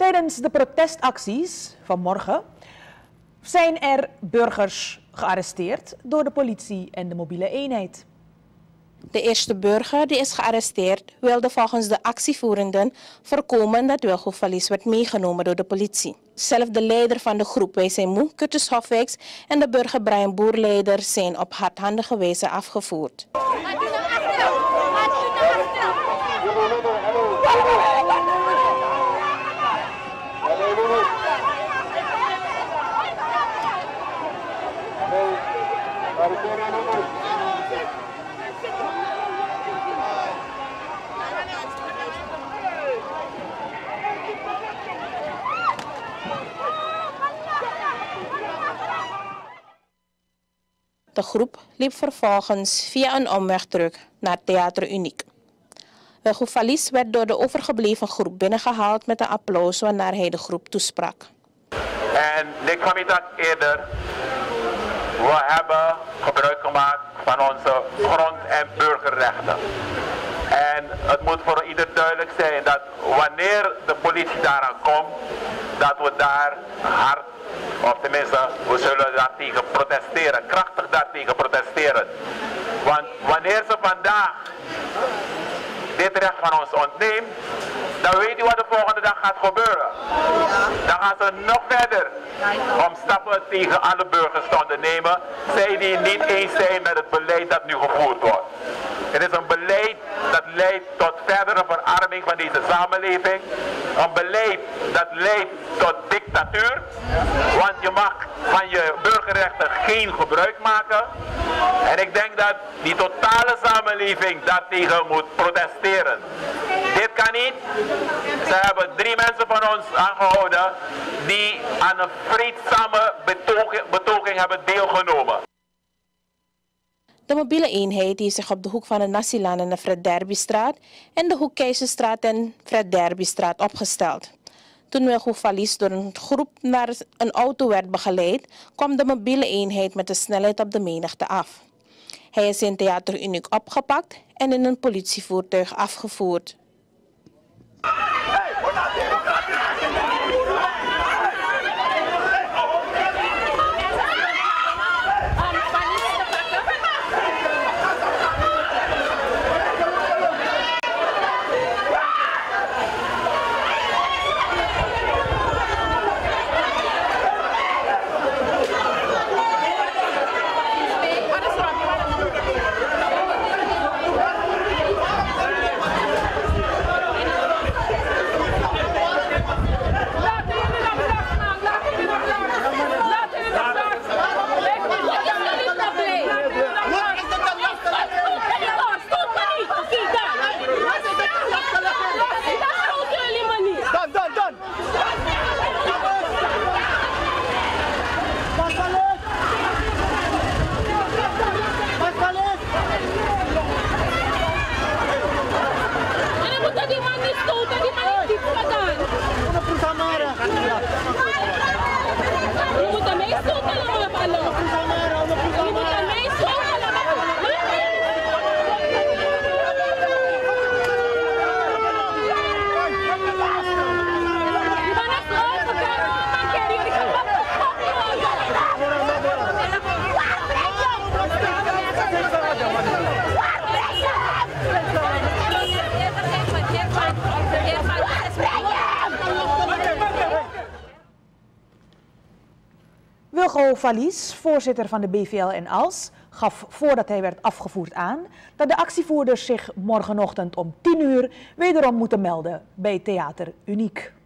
Tijdens de protestacties van morgen zijn er burgers gearresteerd door de politie en de mobiele eenheid. De eerste burger die is gearresteerd wilde volgens de actievoerenden voorkomen dat Wilgo Valies werd meegenomen door de politie. Zelf de leider van de groep WC Moe, Curtis Hofwijks, en de burger Brian Boerleider zijn op hardhandige wijze afgevoerd. De groep liep vervolgens via een omweg terug naar Theater Uniek. Wilgo Valies werd door de overgebleven groep binnengehaald met een applaus waarna hij de groep toesprak. En ik kwam niet eerder. We hebben gebruik gemaakt van onze grond- en burgerrechten. En het moet voor ieder duidelijk zijn dat wanneer de politie daaraan komt, dat we daar hard, of tenminste, we zullen daartegen protesteren, krachtig daartegen protesteren. Want wanneer ze vandaag dit recht van ons ontneemt, dan weet u wat de volgende dag gaat gebeuren. Dan gaan ze nog verder om stappen tegen alle burgers te ondernemen, zij die niet eens zijn met het beleid dat nu gevoerd wordt. Het is een beleid dat leidt tot verdere verarming van deze samenleving. Een beleid dat leidt tot dictatuur. Want je mag van je burgerrechten geen gebruik maken. En ik denk dat die totale samenleving daartegen moet protesteren. Dit kan niet. Ze hebben 3 mensen van ons aangehouden die aan een vreedzame betoging hebben deelgenomen. De mobiele eenheid heeft zich op de hoek van de Nassilaan en de Fred Derbystraat en de hoek Keizerstraat en Fred Derbystraat opgesteld. Toen Wilgo Valies door een groep naar een auto werd begeleid, kwam de mobiele eenheid met de snelheid op de menigte af. Hij is in Theater Uniek opgepakt en in een politievoertuig afgevoerd. Wilgo Valies, voorzitter van de BVL en ALS, gaf voordat hij werd afgevoerd aan dat de actievoerders zich morgenochtend om 10 uur wederom moeten melden bij Theater Uniek.